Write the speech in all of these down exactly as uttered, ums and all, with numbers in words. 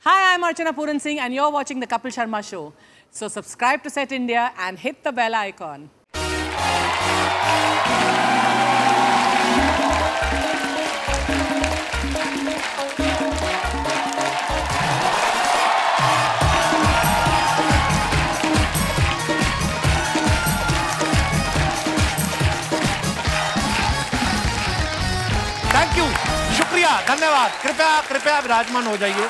Hi, I'm Archana Puran Singh and you're watching the Kapil Sharma Show. So subscribe to Set India and hit the bell icon. Thank you, शुक्रिया, धन्यवाद। कृपया कृपया विराजमान हो जाइए।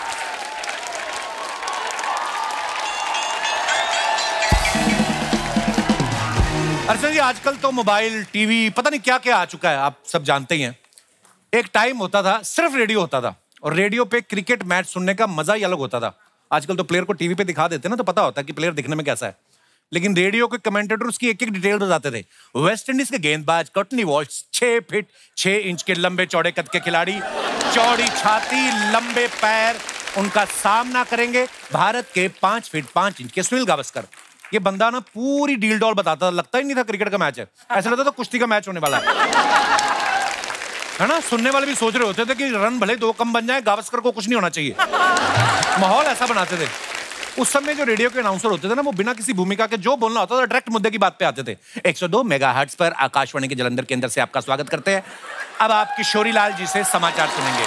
अर्चना जी, आजकल तो मोबाइल, टीवी, पता नहीं क्या क्या आ चुका है, आप सब जानते ही हैं। एक टाइम होता था सिर्फ रेडियो होता था और रेडियो पे क्रिकेट मैच सुनने का मजा ही अलग होता था। आजकल तो प्लेयर को टीवी पे दिखा देते ना, तो पता होता है कि प्लेयर दिखने में कैसा है, लेकिन रेडियो के कमेंटेटर उसकी एक एक डिटेल बताते थे। वेस्ट इंडीज के गेंदबाज कॉटनी वॉल्श छह फीट छह इंच के लंबे चौड़े कद के खिलाड़ी, चौड़ी छाती, लंबे पैर, उनका सामना करेंगे भारत के पांच फीट पांच इंच के सुनील गावस्कर। ये बंदा ना पूरी डील डॉल बताता था, लगता ही नहीं था क्रिकेट का मैच है, ऐसा लगता था कुश्ती का मैच होने वाला है है ना। सुनने वाले भी सोच रहे होते थे कि रन भले दो कम बन जाए, गावस्कर को कुछ नहीं होना चाहिए। माहौल ऐसा बनाते थे। उस समय जो रेडियो के अनाउंसर होते थे ना, वो बिना किसी भूमिका के जो बोलना होता था डायरेक्ट मुद्दे की बात पे आते थे। एक सौ दो मेगाहर्ट्ज पर आकाशवाणी के जलंधर केंद्र से आपका स्वागत करते हैं। अब आप किशोरी लाल जी से समाचार सुनेंगे।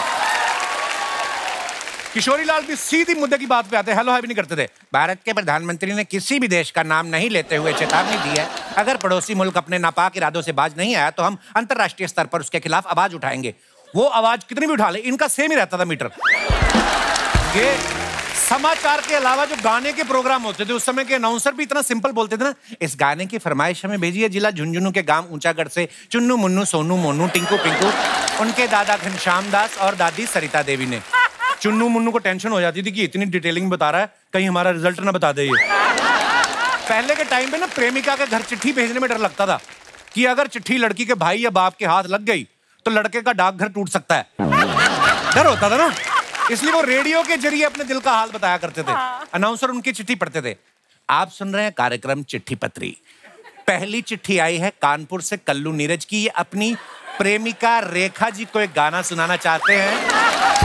किशोरी लाल भी सीधी मुद्दे की बात पे आते, हेलो हाय भी नहीं करते थे। भारत के प्रधानमंत्री ने किसी भी देश का नाम नहीं लेते हुए चेतावनी दी है, अगर पड़ोसी मुल्क अपने नापाक इरादों से बाज नहीं आया तो हम अंतरराष्ट्रीय स्तर पर उसके खिलाफ आवाज उठाएंगे। वो आवाज कितनी भी उठा ले, इनका सेम ही रहता था मीटर। ये समाचार के अलावा जो गाने के प्रोग्राम होते थे, उस समय के अनाउंसर भी इतना सिंपल बोलते थे ना, इस गाने की फरमाइश हमें भेजिए जिला झुंझुनू के गांव ऊंचागढ़ से चुन्नू मुन्नू सोनू मोनू टिंकू पिंकू, उनके दादा घनश्याम दास और दादी सरिता देवी ने। चुन्नू मुन्नू को टेंशन हो जाती थी कि इतनी डिटेलिंग बता रहा है, कहीं हमारा रिजल्ट ना बता दे ये। पहले के टाइम पे ना प्रेमिका के घर चिट्ठी भेजने में डर लगता था कि अगर चिट्ठी लड़की के भाई या बाप के हाथ लग गई तो लड़के का डाकघर टूट सकता है, डर होता था ना। इसलिए वो रेडियो के जरिए अपने दिल का हाल बताया करते थे। अनाउंसर उनकी चिट्ठी पढ़ते थे। आप सुन रहे हैं कार्यक्रम चिट्ठी पत्री। पहली चिट्ठी आई है कानपुर से कल्लू नीरज की। ये अपनी प्रेमिका रेखा जी को एक गाना सुनाना चाहते हैं।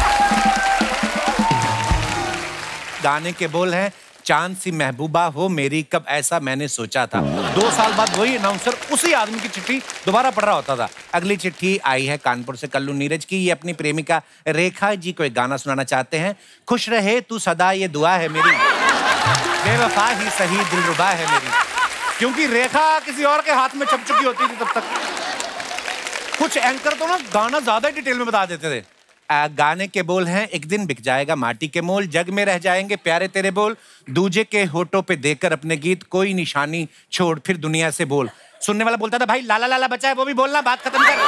गाने के बोल हैं, चांद सी महबूबा हो मेरी कब ऐसा मैंने सोचा था। दो साल बाद वही अनाउंसर उसी आदमी की चिट्ठी दोबारा पढ़ रहा होता था। अगली चिट्ठी आई है कानपुर से कल्लू नीरज की। ये अपनी प्रेमिका रेखा जी को एक गाना सुनाना चाहते हैं। खुश रहे तू सदा ये दुआ है मेरी, बेवफा ही सही दिलरुबा है मेरी। क्योंकि रेखा किसी और के हाथ में छप चुकी होती थी तब तक। कुछ एंकर तो ना गाना ज्यादा डिटेल में बता देते थे। आ, गाने के बोल हैं, एक दिन बिक जाएगा माटी के मोल, जग में रह जाएंगे प्यारे तेरे बोल, दूजे के होठों पे देकर अपने गीत कोई निशानी छोड़ फिर दुनिया से बोल। सुनने वाला बोलता था, भाई लाला लाला बचा है वो भी बोलना, बात खत्म कर।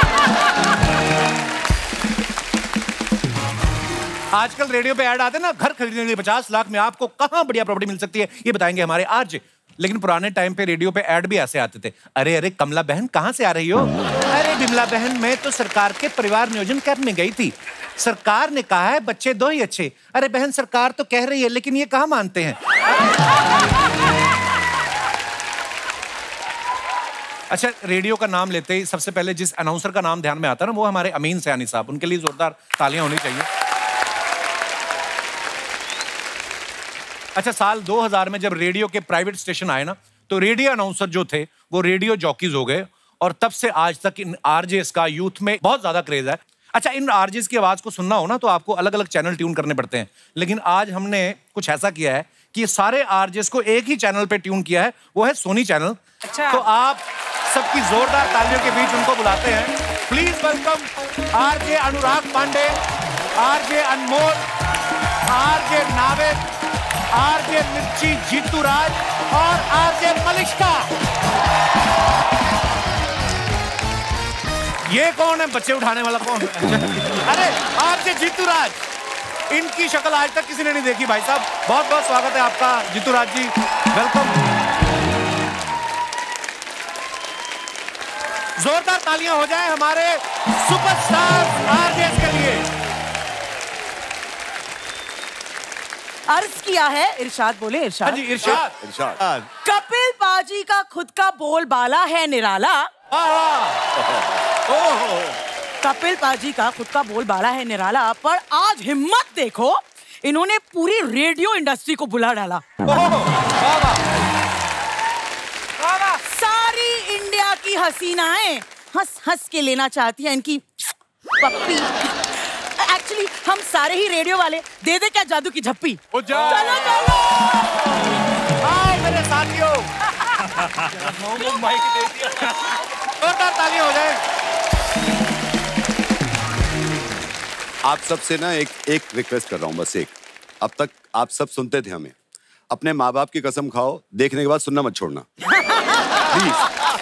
आजकल रेडियो पे ऐड आते ना, घर खरीदने के लिए पचास लाख में आपको कहां बढ़िया प्रॉपर्टी मिल सकती है, ये बताएंगे हमारे आरजे। लेकिन पुराने टाइम पे रेडियो पे ऐड भी ऐसे आते थे, अरे अरे कमला बहन कहां से आ रही हो? अरे बिमला बहन मैं तो सरकार के परिवार नियोजन करने गई थी, सरकार ने कहा है बच्चे दो ही अच्छे। अरे बहन सरकार तो कह रही है लेकिन ये कहां मानते हैं। अच्छा, रेडियो का नाम लेते ही सबसे पहले जिस अनाउंसर का नाम ध्यान में आता है ना, वो हमारे अमीन सयानी साहब। उनके लिए जोरदार तालियां होनी चाहिए। अच्छा, साल दो हज़ार में जब रेडियो के प्राइवेट स्टेशन आए ना, तो रेडियो अनाउंसर जो थे वो रेडियो जॉकीज हो गए और तब से आज तक इन आरजेस का यूथ में बहुत ज्यादा क्रेज है। अच्छा, इन आरजेस की आवाज को सुनना हो ना तो आपको अलग अलग चैनल ट्यून करने पड़ते हैं, लेकिन आज हमने कुछ ऐसा किया है कि सारे आरजेस को एक ही चैनल पे ट्यून किया है, वो है सोनी चैनल। अच्छा। तो आप सबकी जोरदार तालियों के बीच उनको बुलाते हैं। Please welcome RJ Anurag Pandey, RJ Anmol, RJ Naved, RJ Mirchi Jeetu राज और आरजे मलिश्का। ये कौन है? बच्चे उठाने वाला कौन है? अरे आरजे जीतू राज, इनकी शक्ल आज तक किसी ने नहीं देखी। भाई साहब बहुत बहुत स्वागत है आपका जीतू राज जी, वेलकम। जोरदार तालियां हो जाए हमारे सुपरस्टार आरजेस के लिए। अर्ज किया है, इरशाद बोले। इरशाद जी, इरशाद इरशाद कपिल पाजी का खुद का बोलबाला है निराला। कपिल पाजी का खुद का बोलबाला है निराला, पर आज हिम्मत देखो इन्होंने पूरी रेडियो इंडस्ट्री को बुला डाला। सारी इंडिया की हसीनाएं हंस हंस के लेना चाहती है इनकी पप्पी। एक्चुअली हम सारे ही रेडियो वाले दे दे क्या जादू की झप्पी। चलो चलो हाय मेरे साथियों। माइक दे दिया। जोरदार तालियां हो जाए। आप सबसे ना एक एक रिक्वेस्ट कर रहा हूँ, बस एक। अब तक आप सब सुनते थे हमें, अपने माँ बाप की कसम खाओ, देखने के बाद सुनना मत छोड़ना प्लीज।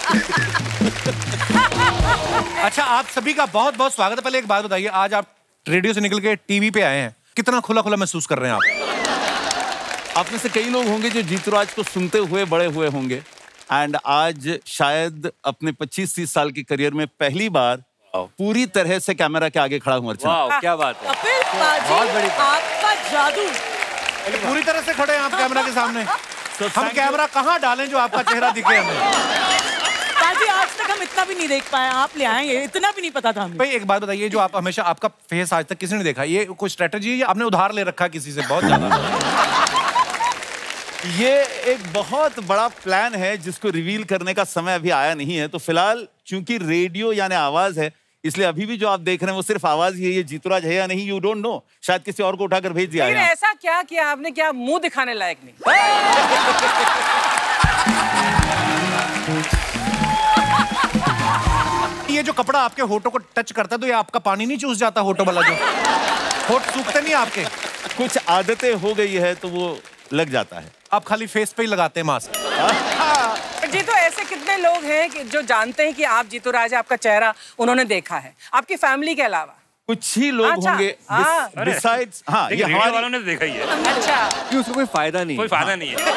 अच्छा, आप सभी का बहुत बहुत स्वागत है। पहले एक बात बताइए, आज आप रेडियो से निकल के टीवी पे आए हैं, कितना खुला खुला महसूस कर रहे हैं आप? आप में से कई लोग होंगे जो जीतूराज को सुनते हुए बड़े हुए होंगे, एंड आज शायद अपने पच्चीस तीस साल के करियर में पहली बार पूरी तरह से कैमरा के आगे खड़ा हूँ। अर्चना, क्या बात है। कपिल पाजी, आपका जादू। पूरी तरह से खड़े हैं आप कैमरा के सामने। हम कैमरा कहाँ डालें जो आपका चेहरा दिखे हमें? पाजी, आज तक हम इतना भी नहीं देख पाए, आप ले आएंगे, इतना भी नहीं पता था हमें। भाई एक बात बताइए, जो आप हमेशा आपका फेस आज तक किसी ने देखा, ये कोई स्ट्रेटजी है या आपने उधार ले रखा है किसी से बहुत ज्यादा? ये एक बहुत बड़ा प्लान है जिसको रिवील करने का समय अभी आया नहीं है। तो फिलहाल चूंकि रेडियो यानी आवाज है, इसलिए अभी भी जो आप देख रहे हैं वो सिर्फ आवाज ही है। ये जीतूराज है या नहीं, यू डोंट नो। शायद किसी और को उठाकर भेज दिया है। ऐसा क्या किया आपने, क्या मुंह दिखाने लायक नहीं? ये जो कपड़ा आपके होठों को टच करता है तो ये आपका पानी नहीं चूस जाता? होठों वाला जो होठ सूखते नहीं आपके? कुछ आदतें हो गई है तो वो लग जाता है। आप खाली फेस पे ही लगाते हैं मास्क? जी, तो ऐसे कितने लोग हैं कि जो जानते हैं कि आप जीतूराज, आपका चेहरा उन्होंने देखा है, आपकी फैमिली के अलावा? कुछ ही लोग अच्छा, होंगे बिसाइड्स। हाँ, ये हमारे वालों ने तो देखा ही है। अच्छा, कि उसको कोई फायदा नहीं, कोई फायदा नहीं है।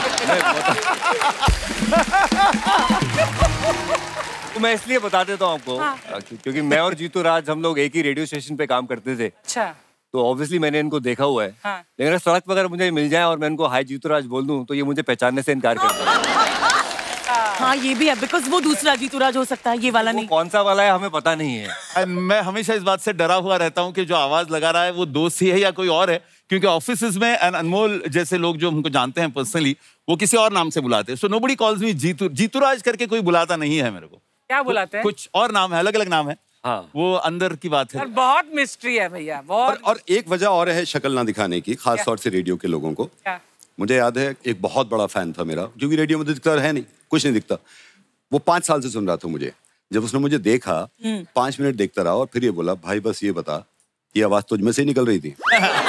तो मैं इसलिए बता देता हूँ आपको, हाँ। क्योंकि मैं और जीतूराज हम लोग एक ही रेडियो स्टेशन पे काम करते थे। अच्छा, तो ऑब्वियसली मैंने इनको देखा हुआ है। हाँ। लेकिन अगर सड़क पर अगर मुझे मिल जाए और मैं इनको हाय जीतूराज बोल दूं तो ये मुझे पहचानने से इनकार करता है। हाँ, ये भी है, बिकॉज वो दूसरा जीतूराज हो सकता है, ये वाला नहीं। कौन सा वाला है हमें पता नहीं है। And मैं हमेशा इस बात से डरा हुआ रहता हूँ कि जो आवाज लगा रहा है वो दोस्त ही है या कोई और है, क्योंकि ऑफिस में अनमोल जैसे लोग जो हमको जानते हैं पर्सनली, वो किसी और नाम से बुलाते हैं। So nobody calls me Jeetu Jeeturaj करके कोई बुलाता नहीं है मेरे को। क्या बुलाते हैं? कुछ और नाम है, अलग अलग नाम है। हाँ, वो अंदर की बात है। और बहुत मिस्ट्री है भैया, बहुत। और, और एक वजह और है शक्ल ना दिखाने की, खास तौर से रेडियो के लोगों को। क्या? मुझे याद है एक बहुत बड़ा फैन था मेरा, जो कि रेडियो में दिखता है नहीं, कुछ नहीं दिखता। वो पांच साल से सुन रहा था मुझे। जब उसने मुझे देखा, पांच मिनट देखता रहा और फिर ये बोला, भाई बस ये बता, ये आवाज तुझ में से निकल रही थी।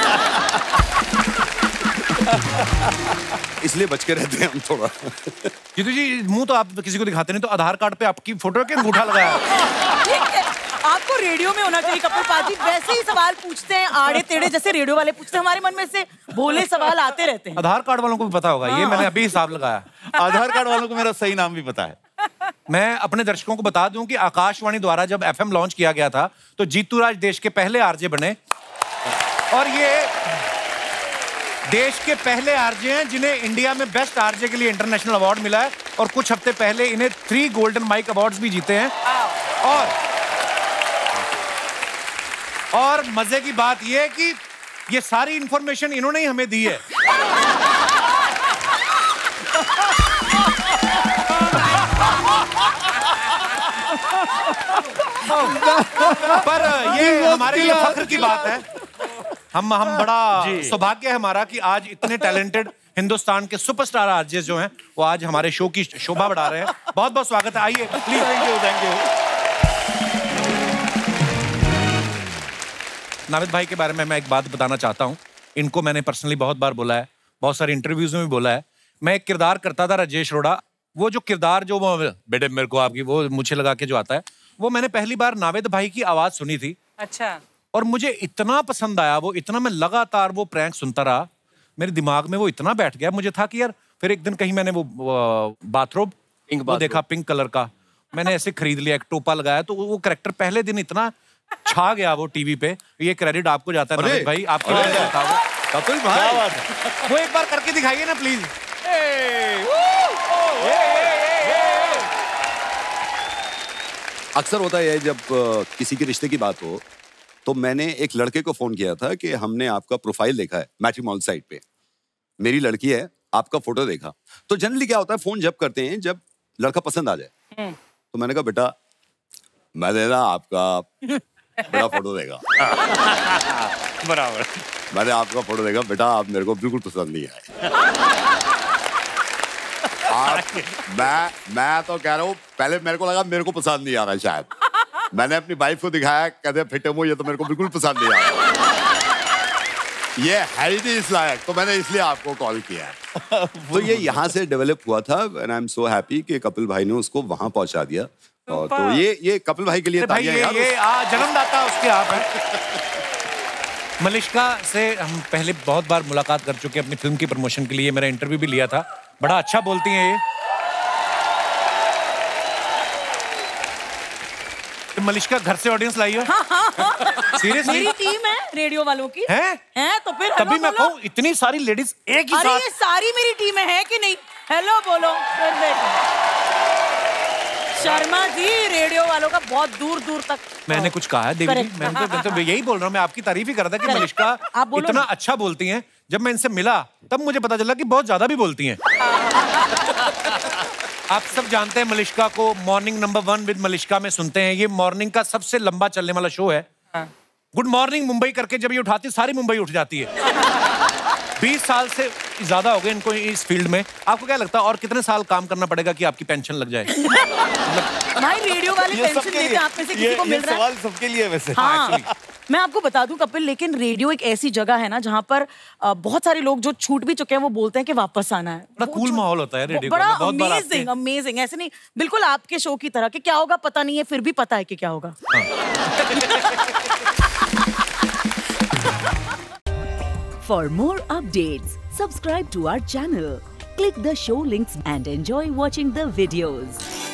इसलिए बच के रहते हैं हम थोड़ा। जीतू जी, मुंह तो आप किसी को दिखाते नहीं, तो आधार कार्ड पे आपकी फोटो के अंगूठा लगाया है। आपको रेडियो में होना चाहिए कपिल पाजी, वैसे ही सवाल पूछते हैं आड़े टेढ़े जैसे रेडियो वाले पूछते हैं। हमारे मन में से भोले सवाल आते रहते हैं। आधार कार्ड वालों को भी पता होगा, ये मैंने अभी हिसाब लगाया। आधार कार्ड वालों को मेरा सही नाम भी पता है। मैं अपने दर्शकों को बता दूं कि आकाशवाणी द्वारा जब एफएम लॉन्च किया गया था तो जीतूराज देश के पहले आरजे बने, और ये देश के पहले आरजे हैं जिन्हें इंडिया में बेस्ट आरजे के लिए इंटरनेशनल अवार्ड मिला है, और कुछ हफ्ते पहले इन्हें थ्री गोल्डन माइक अवार्ड्स भी जीते हैं। और और मजे की बात यह है कि ये सारी इंफॉर्मेशन इन्होंने ही हमें दी है। पर ये हमारे लिए फख्र की बात है। हम हम बड़ा सौभाग्य है हमारा कि आज इतने टैलेंटेड हिंदुस्तान के सुपरस्टार आरजे जो हैं वो आज हमारे शो की शोभा बढ़ा रहे हैं। बहुत बहुत स्वागत है, आइए please. Thank you, thank you. Navid भाई के बारे में मैं एक बात बताना चाहता हूँ। इनको मैंने पर्सनली बहुत बार बोला है, बहुत सारे इंटरव्यूज में भी बोला है। मैं एक किरदार करता था राजेश रोड़ा, वो जो किरदार जो वो बेटे मेरे को आपकी वो मुझे लगा के जो आता है, वो मैंने पहली बार नाविद भाई की आवाज सुनी थी। अच्छा। और मुझे इतना पसंद आया वो, इतना मैं लगातार वो प्रैंक सुनता रहा, मेरे दिमाग में वो इतना बैठ गया। मुझे था कि यार, फिर एक दिन कहीं मैंने वो बाथरोब वो देखा पिंक कलर का, मैंने ऐसे खरीद लिया, एक टोपा लगाया, तो वो कैरेक्टर पहले दिन इतना छा गया वो टीवी पे। ये क्रेडिट आपको जाता है नाविद भाई, आपकी वजह से था वो। कपिल भाई, वो एक बार करके दिखाइए ना प्लीज। अक्सर होता है जब किसी के रिश्ते की बात हो तो मैंने एक लड़के को फोन किया था कि हमने आपका प्रोफाइल देखा है मैट्रिमोनियल साइट पे, मेरी लड़की है, आपका फोटो देखा। तो जनरली क्या होता है, फोन जब करते हैं जब लड़का पसंद आ जाए। तो मैंने कहा बेटा मैंने ना आपका बड़ा फोटो देखा। बराबर। मैंने आपका फोटो देखा बेटा, आप मेरे को बिल्कुल पसंद नहीं आए। आप मैं मैं तो कह रहा हूँ, पहले मेरे को लगा मेरे को पसंद नहीं आ रहा शायद। मैंने अपनी वाइफ को दिखाया, कहते फिटे मुंह, ये तो मेरे को बिल्कुल पसंद नहीं आ रहा, ये है ही नहीं इस लायक, तो मैंने इसलिए आपको कॉल किया है। तो ये यहाँ से डेवलप हुआ था and I am so happy कि कपिल भाई ने उसको वहां पहुंचा दिया। और तो ये ये कपिल भाई के लिए भाई ये, ये आ, जन्मदाता उसके आप हैं। मलिष्का से हम पहले बहुत बार मुलाकात कर चुके हैं अपनी फिल्म की प्रमोशन के लिए, मेरा इंटरव्यू भी लिया था। बड़ा अच्छा बोलती हैं ये। तो मलिष्का घर से ऑडियंस लाई हो? हाँ, हाँ, हाँ। सीरियसली? मेरी टीम है रेडियो वालों की। हैं? हैं तो फिर तभी मैं कहूँ इतनी सारी लेडीज एक ही अरे साथ। ये सारी मेरी टीम है, है कि नहीं? हेलो बोलो फिर देखो। शर्मा जी रेडियो वालों का बहुत दूर दूर तक। मैंने कुछ कहा है देवी जी? मैं तो, मैं तो यही बोल रहा हूँ, मैं आपकी तारीफ ही कर रहा था कि मलिष्का इतना अच्छा बोलती हैं। जब मैं इनसे मिला तब मुझे पता चला कि बहुत ज्यादा भी बोलती हैं। आप सब जानते हैं मलिष्का को morning number one with Malishka में सुनते हैं। ये मॉर्निंग का सबसे लंबा चलने वाला शो है। गुड मॉर्निंग मुंबई करके जब ये उठाती है सारी मुंबई उठ जाती है। बीस साल से ज्यादा हो गए इनको इस फील्ड में। आपको क्या लगता है और कितने साल काम करना पड़ेगा कि आपकी पेंशन लग जाए? भाई रेडियो वाले पेंशन देते हैं, आप में से किसी को मिल रहा है? सवाल सबके लिए वैसे। हाँ, मैं आपको बता दूं कपिल, लेकिन रेडियो एक ऐसी जगह है ना जहाँ पर आ, बहुत सारे लोग जो छूट भी चुके हैं वो बोलते हैं कि वापस आना है। बड़ा कूल माहौल होता है रेडियो बड़ा का। बहुत बार अमेजिंग अमेजिंग, ऐसे नहीं, बिल्कुल आपके शो की तरह कि क्या होगा पता नहीं है, फिर भी पता है कि क्या होगा। For more updates, subscribe to our channel, click the show links and enjoy watching the videos.